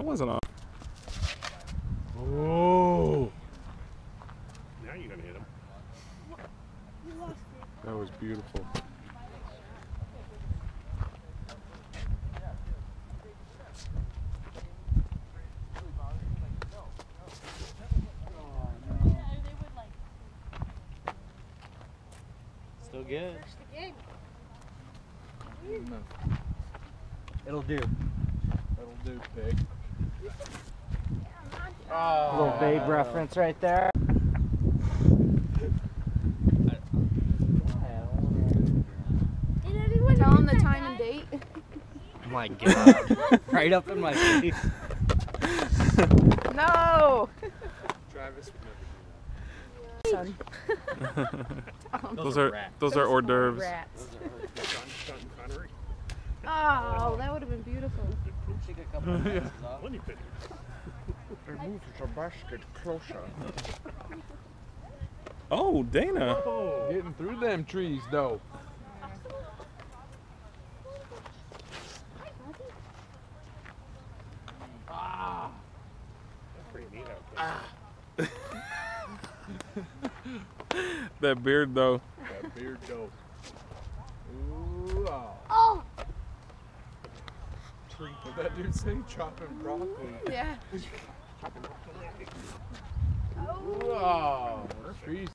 That wasn't off. Oh! Now you're gonna hit him. That was beautiful. Still good. No. It'll do. It'll do, pig. Oh, Little babe reference right there. Tell him the time and date. Oh my god. Right up in my face. No! Travis would never do Son. Those are hors d'oeuvres. Rats. that. John Connery. Oh, that would have been beautiful. Take a couple of minutes off. Money pit. Move the basket closer. Oh, Dana. Oh. Getting through them trees, though. Ah! That's pretty neat out there. That beard, though. That beard dope. Ooh, oh. Oh! What that dude say? Chopping broccoli. Yeah. Ooh, oh. Trees